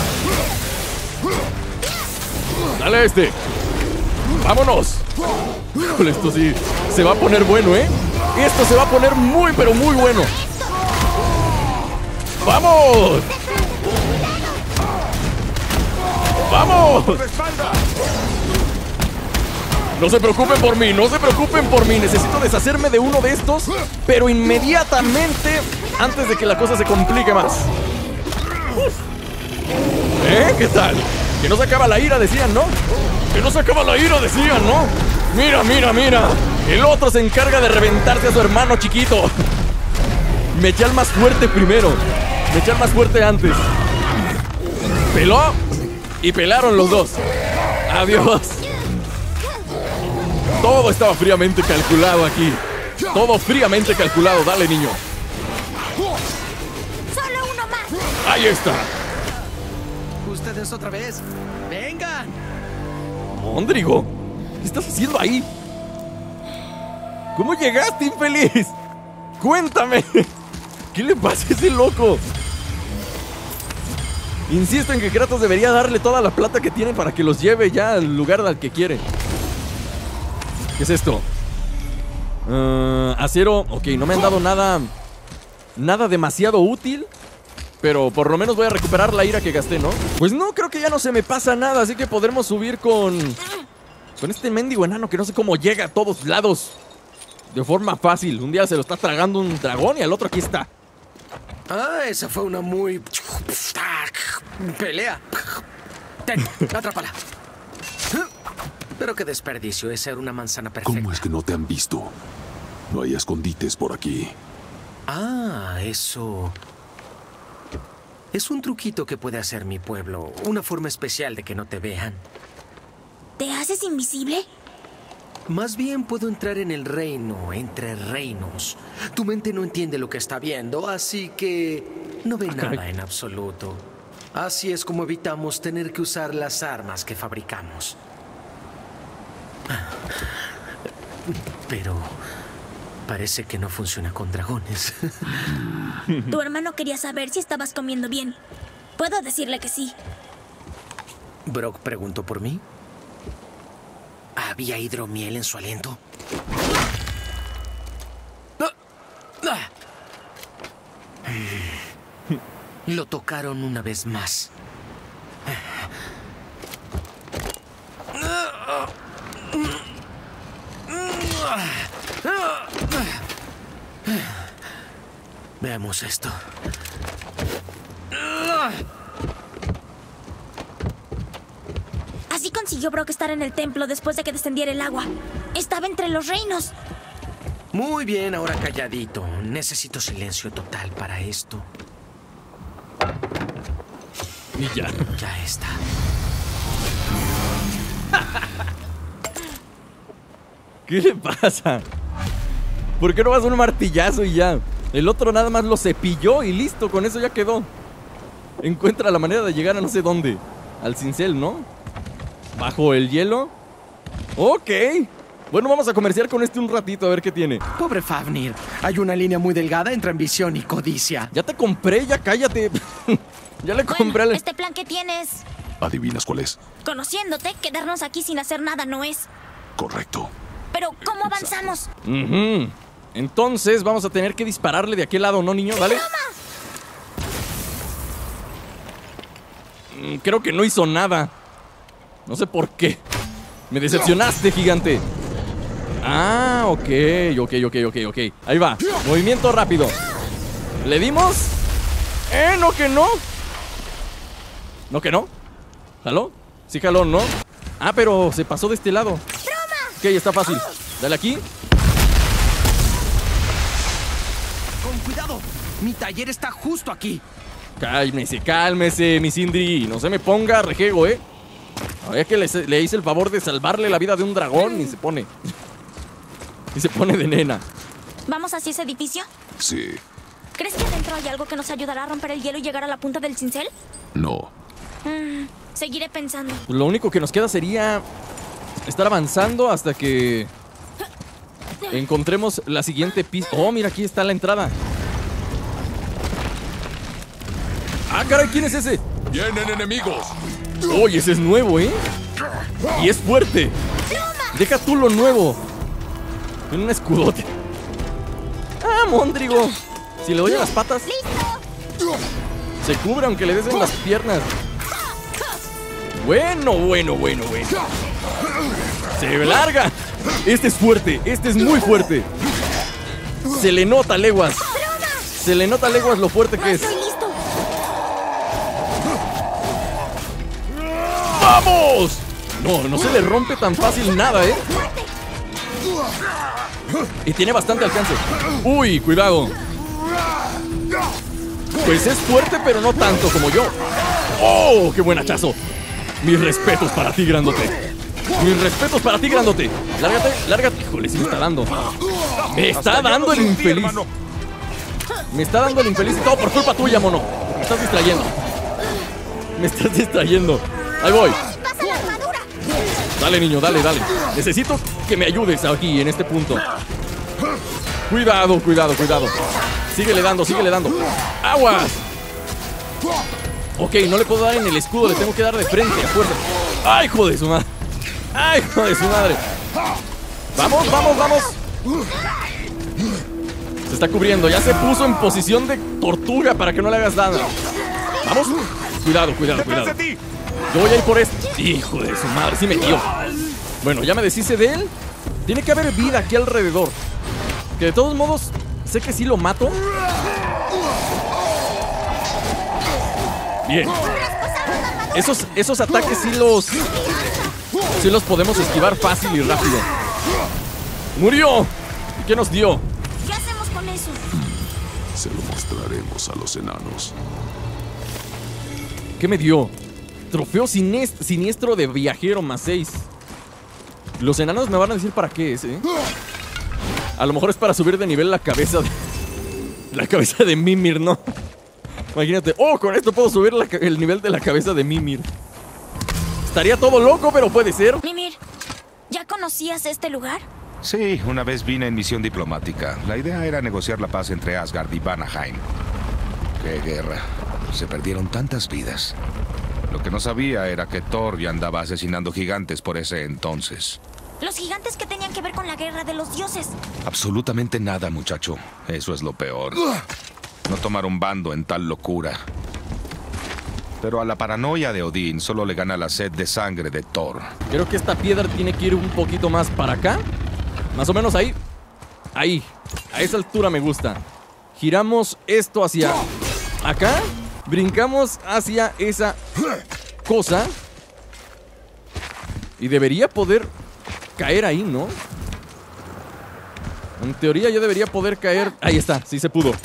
Dale a este. ¡Vámonos! Híjole, esto sí se va a poner bueno, ¿eh? Esto se va a poner muy, pero muy bueno. ¡Vamos! ¡Vamos! No se preocupen por mí, no se preocupen por mí. Necesito deshacerme de uno de estos, pero inmediatamente, antes de que la cosa se complique más. ¿Qué tal? Que no se acaba la ira, decían, ¿no? Que no se acaba la ira, decían, ¿no? Mira, mira, mira. El otro se encarga de reventarse a su hermano chiquito. Me eché al más fuerte primero. Me eché al más fuerte antes. Peló y pelaron los dos. Adiós. Todo estaba fríamente calculado aquí. Todo fríamente calculado. Dale, niño. Solo uno más. Ahí está. Ustedes otra vez. ¡Vengan! Mondrigo, ¿qué estás haciendo ahí? ¿Cómo llegaste, infeliz? Cuéntame. ¿Qué le pasa a ese loco? Insisto en que Kratos debería darle toda la plata que tiene para que los lleve ya al lugar al que quiere. ¿Qué es esto? Acero. Ok, no me han dado nada. Nada demasiado útil. Pero por lo menos voy a recuperar la ira que gasté, ¿no? Pues no, creo que ya no se me pasa nada. Así que podremos subir con este mendigo enano que no sé cómo llega a todos lados de forma fácil. Un día se lo está tragando un dragón y al otro aquí está. Ah, esa fue una muy... pelea. Ten, atrápala. Pero qué desperdicio, esa era una manzana perfecta. ¿Cómo es que no te han visto? No hay escondites por aquí. Ah, eso... es un truquito que puede hacer mi pueblo. Una forma especial de que no te vean. ¿Te haces invisible? Más bien puedo entrar en el reino, entre reinos. Tu mente no entiende lo que está viendo, así que no ve nada en absoluto. Así es como evitamos tener que usar las armas que fabricamos. Pero parece que no funciona con dragones. Tu hermano quería saber si estabas comiendo bien. Puedo decirle que sí. ¿Brock preguntó por mí? ¿Había hidromiel en su aliento? Lo tocaron una vez más. Veamos esto. Así consiguió Brock estar en el templo después de que descendiera el agua. Estaba entre los reinos. Muy bien, ahora calladito. Necesito silencio total para esto. Y ya. Ya está. ¿Qué le pasa? ¿Por qué no vas a un martillazo y ya? El otro nada más lo cepilló y listo, con eso ya quedó. Encuentra la manera de llegar a no sé dónde. Al cincel, ¿no? Bajo el hielo. Ok. Bueno, vamos a comerciar con este un ratito a ver qué tiene. Pobre Fafnir. Hay una línea muy delgada entre ambición y codicia. Ya te compré, ya cállate. Ya le compré Bueno, este plan que tienes, ¿Adivinas cuál es? conociéndote, quedarnos aquí sin hacer nada no es. Correcto. Pero, ¿cómo avanzamos? Entonces vamos a tener que dispararle de aquel lado, ¿no, niño? Dale. Creo que no hizo nada. No sé por qué. Me decepcionaste, gigante. Ah, ok. Ahí va. Movimiento rápido. ¿Le dimos? No que no. ¿No que no? ¿Jaló? Sí jaló, ¿no? Ah, pero se pasó de este lado. Ok, está fácil. Dale aquí. ¡Con cuidado! Mi taller está justo aquí. Cálmese, cálmese, mi Sindri. No se me ponga rejego, Había que le hice el favor de salvarle la vida de un dragón y se pone... Y se pone de nena. ¿Vamos hacia ese edificio? Sí. ¿Crees que adentro hay algo que nos ayudará a romper el hielo y llegar a la punta del cincel? No. Seguiré pensando. Pues lo único que nos queda sería estar avanzando hasta que encontremos la siguiente pista. Oh, mira, aquí está la entrada. Ah, caray, ¿quién es ese? ¡Vienen enemigos! Oye, ese es nuevo, Y es fuerte. Deja tú lo nuevo. Tiene un escudote. Ah, Mondrigo. Si le doy a las patas, se cubre aunque le des en las piernas. Bueno. Se larga. Este es fuerte, este es muy fuerte. Se le nota a leguas. Se le nota a leguas lo fuerte que es. Estoy listo. ¡Vamos! No se le rompe tan fácil nada, Y tiene bastante alcance. Uy, cuidado. Pues es fuerte, pero no tanto como yo. ¡Oh, qué buen hachazo! Mis respetos para ti, grandote. Mis respetos para ti, grandote. Lárgate. Híjole, sí me está dando. Me está dando el infeliz. Me está dando el infeliz y todo por culpa tuya, mono. Me estás distrayendo. Ahí voy. ¡Pasa la armadura! Dale, niño, dale. Necesito que me ayudes aquí, en este punto. Cuidado. Síguele dando. ¡Aguas! Ok, no le puedo dar en el escudo, le tengo que dar de frente, a fuerza. ¡Ay, hijo de su madre! ¡Vamos! Se está cubriendo, ya se puso en posición de tortuga para que no le hagas daño. ¡Vamos! Cuidado. Yo voy a ir por este. ¡Hijo de su madre! Sí me dio. Bueno, ya me deshice de él. Tiene que haber vida aquí alrededor. Que de todos modos, sé que sí lo mato. Bien. Esos ataques sí los podemos esquivar fácil y rápido. ¡Murió! ¿Y qué nos dio? ¿Qué hacemos con eso? Se lo mostraremos a los enanos. ¿Qué me dio? Trofeo siniestro de viajero +6. Los enanos me van a decir para qué es, A lo mejor es para subir de nivel la cabeza de Mimir, ¿no? Imagínate, con esto puedo subir el nivel de la cabeza de Mimir. Estaría todo loco, pero puede ser. Mimir, ¿ya conocías este lugar? Sí, una vez vine en misión diplomática. La idea era negociar la paz entre Asgard y Vanaheim. ¡Qué guerra! Se perdieron tantas vidas. Lo que no sabía era que Thor ya andaba asesinando gigantes por ese entonces. ¿Los gigantes que tenían que ver con la guerra de los dioses? Absolutamente nada, muchacho. Eso es lo peor. No tomar un bando en tal locura. Pero a la paranoia de Odín solo le gana la sed de sangre de Thor. Creo que esta piedra tiene que ir un poquito más para acá. Más o menos ahí. Ahí. A esa altura me gusta. Giramos esto hacia acá. Brincamos hacia esa cosa. Y debería poder caer ahí, ¿no? En teoría yo debería poder caer. Ahí está, sí se pudo.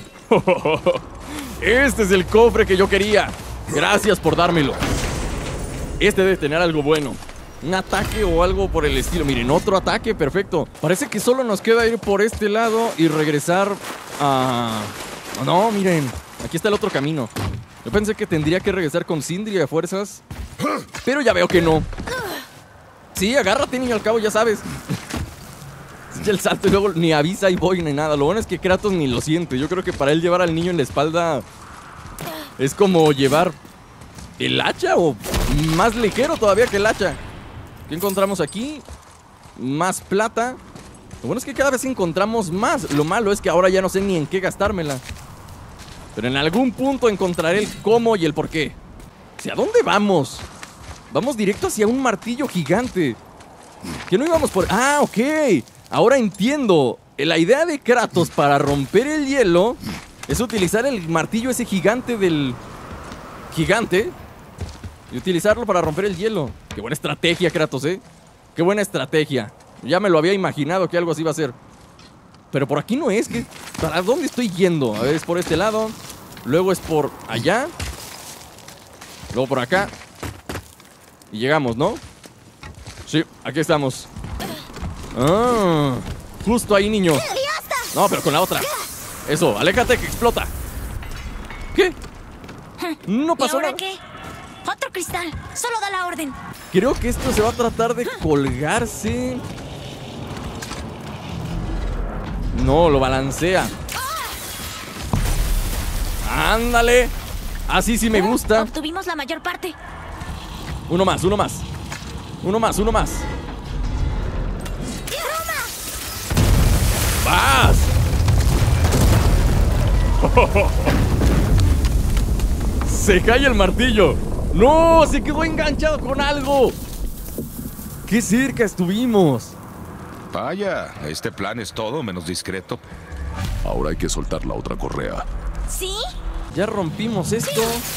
Este es el cofre que yo quería. Gracias por dármelo. Este debe tener algo bueno. Un ataque o algo por el estilo. Miren, otro ataque, perfecto. Parece que solo nos queda ir por este lado y regresar a... No, miren, aquí está el otro camino. Yo pensé que tendría que regresar con Sindri a fuerzas, pero ya veo que no. Sí, agárrate, niño, al cabo ya sabes. El salto y luego ni avisa y voy ni nada. Lo bueno es que Kratos ni lo siente. Yo creo que para él llevar al niño en la espalda es como llevar el hacha o más ligero todavía que el hacha. ¿Qué encontramos aquí? Más plata. Lo bueno es que cada vez encontramos más. Lo malo es que ahora ya no sé ni en qué gastármela. Pero en algún punto encontraré el cómo y el por qué. ¿Hacia dónde vamos? Vamos directo hacia un martillo gigante. ¿Que no íbamos por...? ¡Ah, ok! Ahora entiendo. La idea de Kratos para romper el hielo es utilizar el martillo ese gigante del... gigante y utilizarlo para romper el hielo. Qué buena estrategia, Kratos, ¿eh? Qué buena estrategia. Ya me lo había imaginado que algo así iba a ser. Pero por aquí no es. ¿Para dónde estoy yendo? A ver, es por este lado. Luego es por allá. Luego por acá. Y llegamos, ¿no? Sí, aquí estamos. Ah, justo ahí, niño. No, pero con la otra. Eso, aléjate que explota. ¿Qué? No pasó ¿Y ahora nada. qué? Otro cristal. Solo da la orden. Creo que esto se va a tratar de colgarse. No, lo balancea. Ándale. Así sí me gusta. Obtuvimos la mayor parte. Uno más, uno más. Uno más, uno más. ¡Vas! Se cae el martillo. ¡No! Se quedó enganchado con algo. ¡Qué cerca estuvimos! Vaya, este plan es todo menos discreto. Ahora hay que soltar la otra correa. ¿Sí? Ya rompimos esto.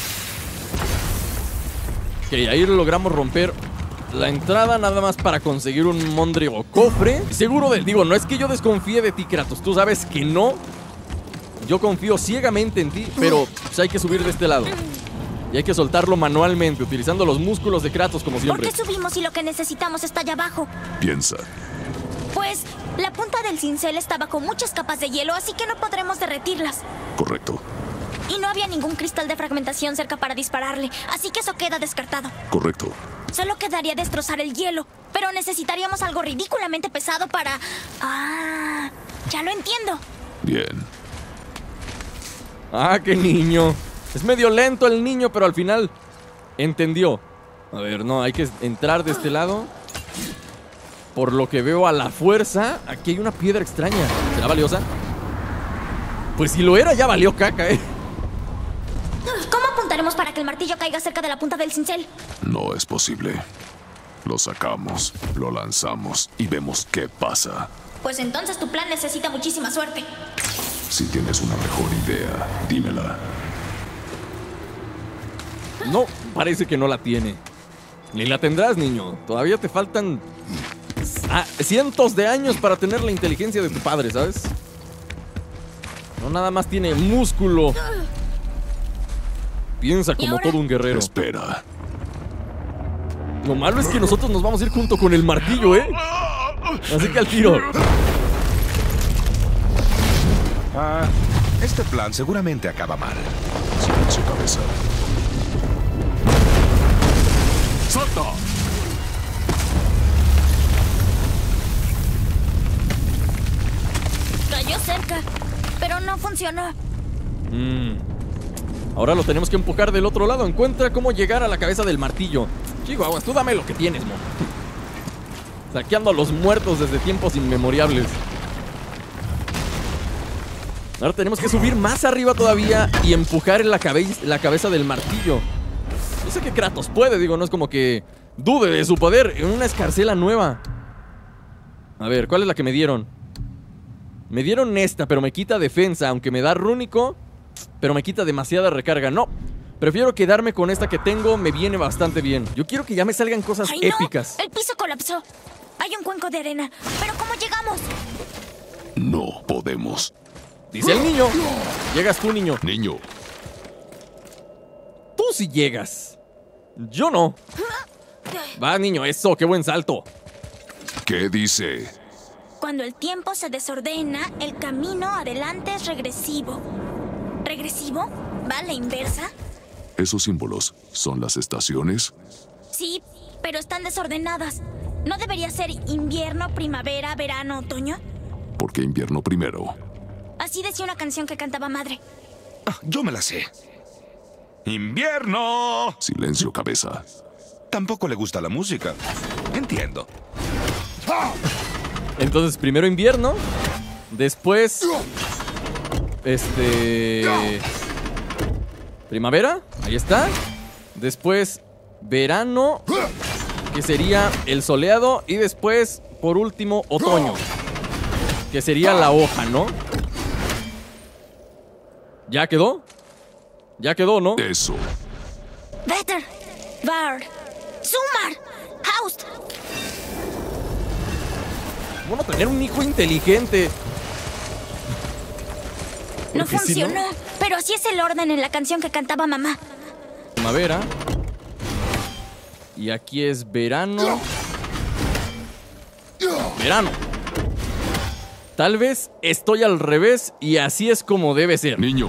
Ok, ahí logramos romper la entrada nada más para conseguir un Mondrigo cofre. Seguro de... Digo, no es que yo desconfíe de ti, Kratos. Tú sabes que no. Yo confío ciegamente en ti, pero pues, hay que subir de este lado. Y hay que soltarlo manualmente, utilizando los músculos de Kratos como ¿Por siempre. qué subimos si lo que necesitamos está allá abajo? Piensa. Pues la punta del cincel está bajo muchas capas de hielo, así que no podremos derretirlas. Correcto. Y no había ningún cristal de fragmentación cerca para dispararle, así que eso queda descartado. Correcto. Solo quedaría destrozar el hielo, pero necesitaríamos algo ridículamente pesado para... Ah, ya lo entiendo. Bien. Ah, qué niño. Es medio lento el niño, pero al final entendió. A ver, no, hay que entrar de este lado. Por lo que veo a la fuerza, aquí hay una piedra extraña. ¿Será valiosa? Pues si lo era, ya valió caca, ¿eh? ¿Cómo apuntaremos para que el martillo caiga cerca de la punta del cincel? No es posible. Lo sacamos, lo lanzamos y vemos qué pasa. Pues entonces tu plan necesita muchísima suerte. Si tienes una mejor idea, dímela. No, parece que no la tiene. Ni la tendrás, niño. Todavía te faltan cientos de años para tener la inteligencia de tu padre, ¿sabes? No nada más tiene músculo. Piensa como todo un guerrero. Espera. Lo malo es que nosotros nos vamos a ir junto con el martillo, ¿eh? Así que al tiro. Este plan seguramente acaba mal. Silencio, cabeza. ¡Salta! Cayó cerca, pero no funcionó. Ahora lo tenemos que empujar del otro lado. Encuentra cómo llegar a la cabeza del martillo. Chihuahuas, tú dame lo que tienes, mo. Saqueando a los muertos desde tiempos inmemoriales. Ahora tenemos que subir más arriba todavía y empujar en la cabeza del martillo. Yo sé que Kratos puede, digo, no es como que dude de su poder. En una escarcela nueva. A ver, ¿cuál es la que me dieron? Me dieron esta, pero me quita defensa. Aunque me da rúnico, pero me quita demasiada recarga. No, prefiero quedarme con esta que tengo. Me viene bastante bien. Yo quiero que ya me salgan cosas ¡Ay, épicas. no! El piso colapsó. Hay un cuenco de arena. ¿Pero cómo llegamos? No podemos. Dice el niño. Llegas tú, niño. Niño, Tú sí llegas. Yo no. Va, niño, eso, qué buen salto. ¿qué dice? Cuando el tiempo se desordena, el camino adelante es regresivo. ¿Regresivo? ¿Va a la inversa? ¿Esos símbolos son las estaciones? Sí, pero están desordenadas. ¿No debería ser invierno, primavera, verano, otoño? ¿Por qué invierno primero? Así decía una canción que cantaba madre. Yo me la sé. ¡Invierno! Silencio, cabeza. Tampoco le gusta la música. Entiendo. Entonces, primero invierno. Después... primavera. Ahí está. Después, verano. Que sería el soleado. Y después, por último, otoño. Que sería la hoja, ¿no? ¿Ya quedó? Ya quedó, ¿no? Eso. Vetter, Vard, Sumar, Haust. Bueno, tener un hijo inteligente. No Porque si funcionó, pero Pero así es el orden en la canción que cantaba mamá. Primavera. Y aquí es verano. Verano. Tal vez estoy al revés y así es como debe ser. Niño,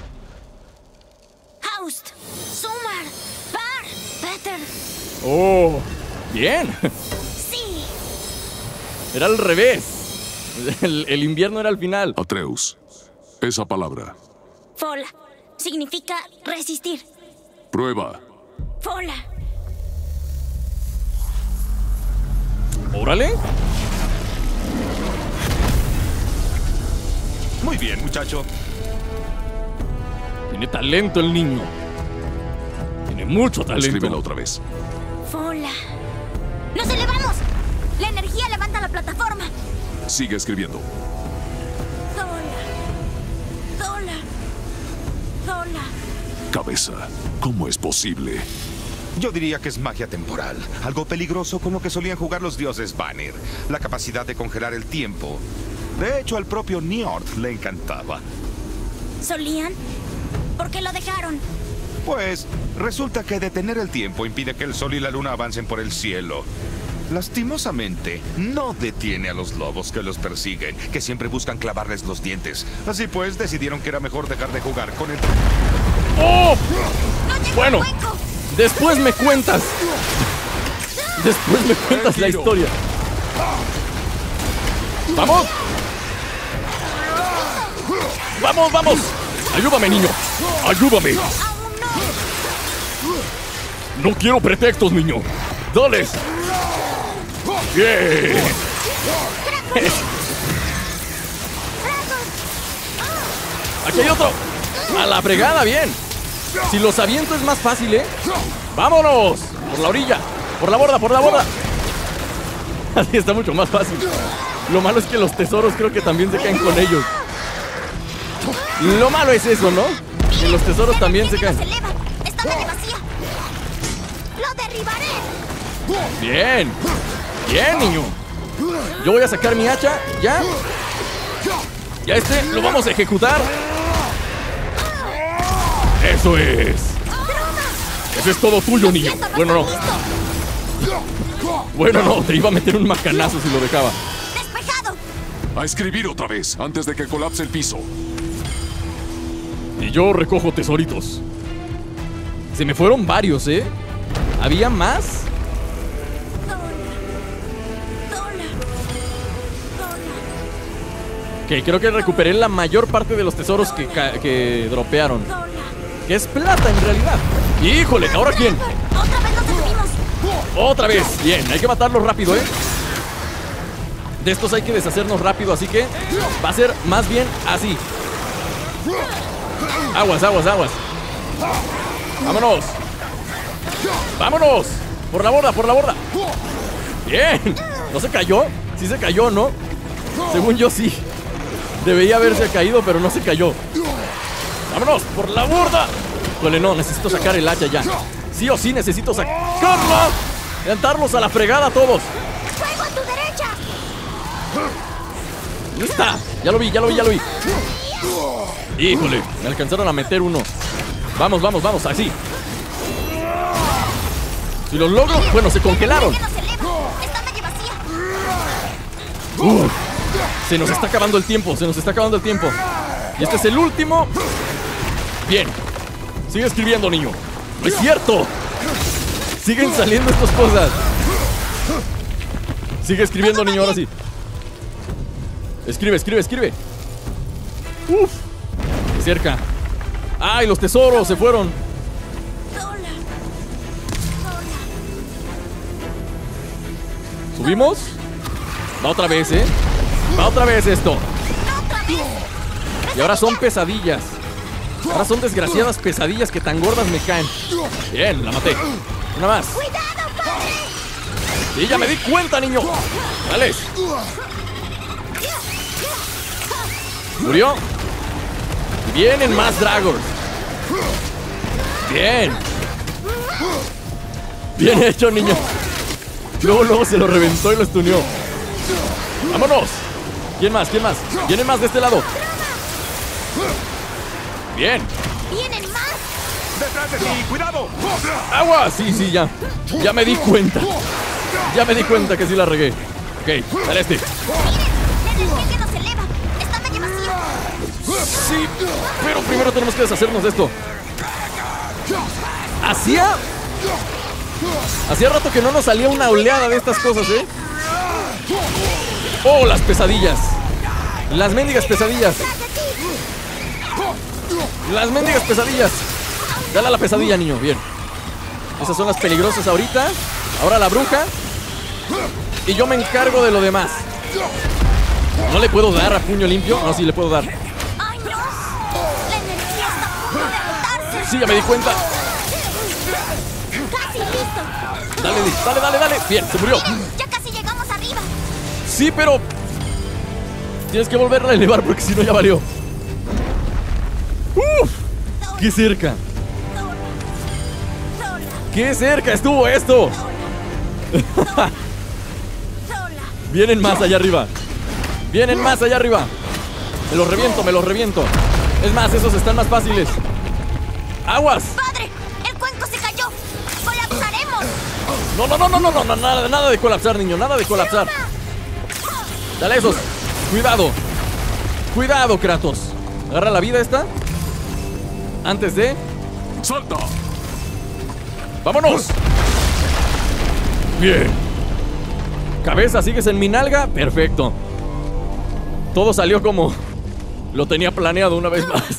Haust, Sumar, Par, Peter. Oh, bien. Sí. Era al revés. El invierno era al final. Atreus. Esa palabra. Fola. Significa resistir. Prueba. Fola. Órale. Muy bien, muchacho. Tiene talento el niño. Tiene mucho talento. Escríbela otra vez. Fola. ¡Nos elevamos! La energía levanta la plataforma. Sigue escribiendo. Zola. Zola. Zola. Cabeza. ¿Cómo es posible? Yo diría que es magia temporal. Algo peligroso con lo que solían jugar los dioses Vanir. La capacidad de congelar el tiempo. De hecho, al propio Njord le encantaba. ¿Solían? ¿Por qué lo dejaron? Pues, resulta que detener el tiempo impide que el sol y la luna avancen por el cielo. Lastimosamente, no detiene a los lobos que los persiguen, que siempre buscan clavarles los dientes. Así pues, decidieron que era mejor dejar de jugar con el... ¡Oh! ¡No llegó Bueno. al hueco! Después me cuentas. Después me cuentas la historia. ¡Vamos! ¡Vamos, vamos! ¡Ayúdame, niño! ¡Ayúdame! ¡Aún no! No quiero pretextos, niño. ¡Dales! ¡Bien! ¡Aquí hay otro! ¡A la fregada, bien! Si los aviento es más fácil, ¿eh? ¡Vámonos! Por la orilla, por la borda, por la borda. Así está mucho más fácil. Lo malo es que los tesoros creo que también se caen con ellos. Lo malo es eso, ¿no? Que los tesoros también se caen. ¡Se eleva! ¡Está medio vacía! ¡Lo derribaré! Bien. Bien, niño. Yo voy a sacar mi hacha. ¿Ya? Ya lo vamos a ejecutar. Eso es. Eso es todo tuyo, niño. Bueno, no. Bueno, no. Te iba a meter un macanazo si lo dejaba. ¡Despejado! A escribir otra vez, antes de que colapse el piso. Y yo recojo tesoritos. Se me fueron varios, ¿eh? ¿Había más? Ok, creo que recuperé la mayor parte de los tesoros que dropearon. Que es plata en realidad. ¡Híjole! ¿Ahora quién? ¡Otra vez nos detuvimos! ¡Otra vez! Bien, hay que matarlos rápido, ¿eh? De estos hay que deshacernos rápido, así que va a ser más bien así. Aguas, aguas, aguas. ¡Vámonos! ¡Vámonos! ¡Por la borda, por la borda! ¡Bien! ¿No se cayó? Sí se cayó, ¿no? Según yo sí. Debería haberse caído, pero no se cayó. ¡Vámonos! ¡Por la borda! Híjole, no, necesito sacar el hacha ya. Sí o sí necesito sacarla. Levantarlos a la fregada todos. ¡Fuego a tu derecha! ¿Dónde está? Ya lo vi, ya lo vi, ya lo vi. Híjole, me alcanzaron a meter uno. Vamos, vamos, vamos, así. Si los logro, bueno, se congelaron. ¡Que nos eleva! ¡Está medio vacía! Se nos está acabando el tiempo, se nos está acabando el tiempo. Y este es el último. Bien. Sigue escribiendo, niño. ¡No es cierto! Siguen saliendo estas cosas. Sigue escribiendo, niño, ahora sí. Escribe, escribe, escribe. Uf. Cerca. ¡Ay, los tesoros se fueron! ¿Subimos? Va otra vez, ¿eh? Va otra vez esto. Y ahora son pesadillas. Ahora son desgraciadas pesadillas que tan gordas me caen. Bien, la maté. Una más. Y ya me di cuenta, niño. Dale. Murió. Vienen más dragons. Bien. Bien hecho, niño. Luego se lo reventó y lo stuneó. ¡Vámonos! ¿Quién más? ¿Quién más? Vienen más de este lado. Bien. ¡Vienen más! ¡Detrás de ti! ¡Cuidado! ¡Agua! Sí, ya. Ya me di cuenta. Ya me di cuenta que sí la regué. Ok, dale este. ¡Miren! ¡La energía nos eleva! ¡Está medio vacía! Sí, pero primero tenemos que deshacernos de esto. Hacía rato que no nos salía una oleada de estas cosas, ¿eh? ¡Oh, las pesadillas! Las mendigas pesadillas. Las mendigas pesadillas. Dale a la pesadilla, niño, bien. Esas son las peligrosas ahorita. Ahora la bruja. Y yo me encargo de lo demás. ¿No le puedo dar a puño limpio? No, sí le puedo dar. ¡Ay, no! ¡La energía está a punto de agotarse! Sí, ya me di cuenta. ¡Casi listo! Dale. Bien, se murió. ¡Miren! ¡Ya casi llegamos arriba! Sí, pero tienes que volverla a elevar porque si no ya valió. ¡Uf! ¡Qué cerca! Sola. ¡Qué cerca estuvo esto! Sola. Vienen más allá arriba. Vienen más allá arriba. Me los reviento. Es más, esos están más fáciles. ¡Aguas! ¡Padre! ¡El cuenco se cayó! ¡Colapsaremos! No, nada de colapsar, niño, nada de colapsar. Dale a esos. Cuidado, Kratos. Agarra la vida esta. Antes de... ¡Salta! ¡Vámonos! Bien. Cabeza, ¿sigues en mi nalga? Perfecto. Todo salió como lo tenía planeado una vez más.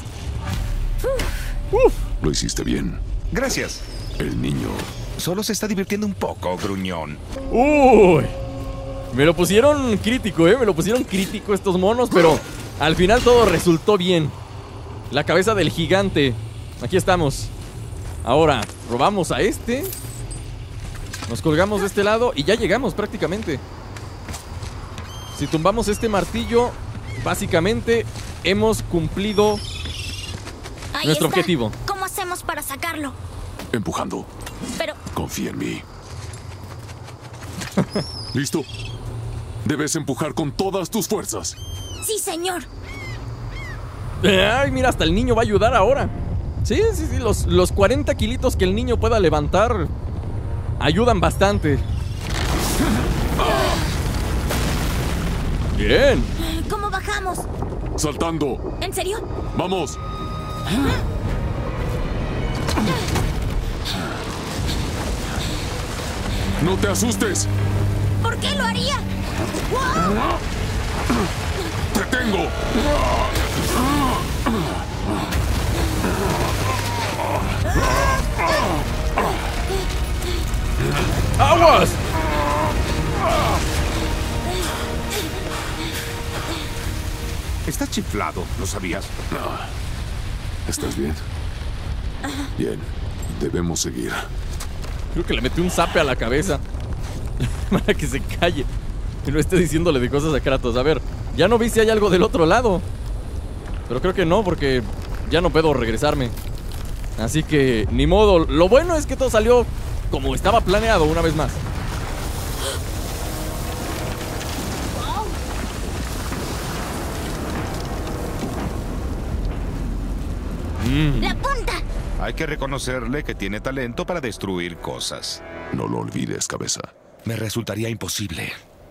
Lo hiciste bien. Gracias. El niño. Solo se está divirtiendo un poco, gruñón. Uy. Me lo pusieron crítico, Me lo pusieron crítico estos monos, pero al final todo resultó bien. La cabeza del gigante. Aquí estamos. Ahora, robamos a este. Nos colgamos de este lado y ya llegamos prácticamente. Si tumbamos este martillo, básicamente hemos cumplido Ahí nuestro está. objetivo. ¿Cómo hacemos para sacarlo? Empujando. Pero... Confía en mí. ¿Listo? Debes empujar con todas tus fuerzas. ¡Sí, señor! Ay, mira, hasta el niño va a ayudar ahora. Sí, los 40 kilitos que el niño pueda levantar ayudan bastante. Bien. ¿Cómo bajamos? Saltando. ¿En serio? ¡Vamos! ¡No te asustes! ¿Por qué lo haría? ¡Te tengo! ¡Aguas! Estás chiflado, ¿lo sabías? ¿Estás bien? Bien. Debemos seguir. Creo que le metí un zape a la cabeza para que se calle y no esté diciéndole de cosas a Kratos. A ver, ya no vi si hay algo del otro lado, pero creo que no, porque ya no puedo regresarme. Así que, ni modo. Lo bueno es que todo salió como estaba planeado una vez más. ¡La punta! Hay que reconocerle que tiene talento para destruir cosas. No lo olvides, cabeza. Me resultaría imposible.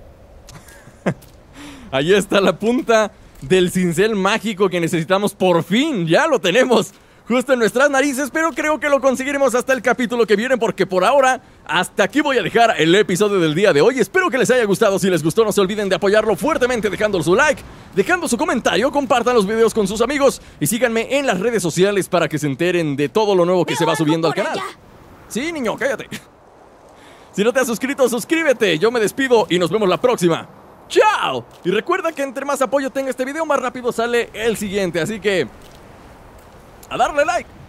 Ahí está la punta del cincel mágico que necesitamos. Por fin, ya lo tenemos justo en nuestras narices, pero creo que lo conseguiremos hasta el capítulo que viene, porque por ahora, hasta aquí voy a dejar el episodio del día de hoy. Espero que les haya gustado. Si les gustó, no se olviden de apoyarlo fuertemente dejando su like, dejando su comentario, compartan los videos con sus amigos y síganme en las redes sociales para que se enteren de todo lo nuevo que se va subiendo al canal. Sí, niño, cállate. Si no te has suscrito, suscríbete. Yo me despido y nos vemos la próxima. ¡Chao! Y recuerda que entre más apoyo tenga este video, más rápido sale el siguiente. Así que... ¡a darle like!